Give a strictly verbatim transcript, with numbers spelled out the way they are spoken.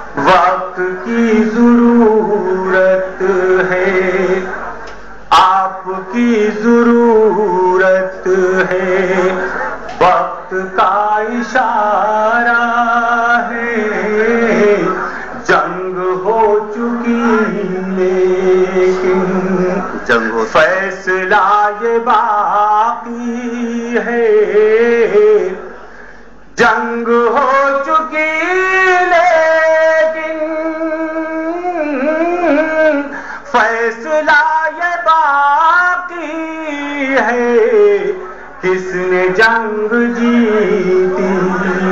वक्त की जरूरत है, आपकी जरूरत है, वक्त का इशारा है। जंग हो चुकी लेकिन जंग हो फैसला ये बाकी है। जंग हो चुकी लेकिन फैसला ये बाकी है। किसने जंग जीती